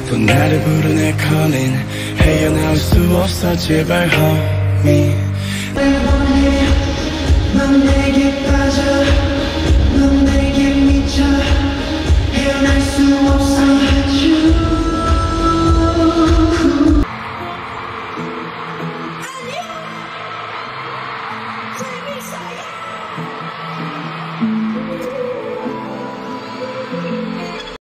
또 나를 부르네 calling 헤어나올 수 없어 제발 homie 날 원해 넌 내